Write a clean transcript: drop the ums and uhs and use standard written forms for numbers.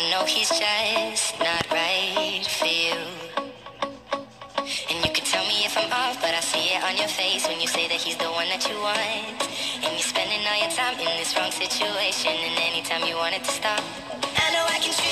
know he's just not right for you. And you can tell me if I'm off, but I see it on your face when you say that he's the one that you want. And you're spending all your time in this wrong situation, and anytime you want it to stop, I know I can treat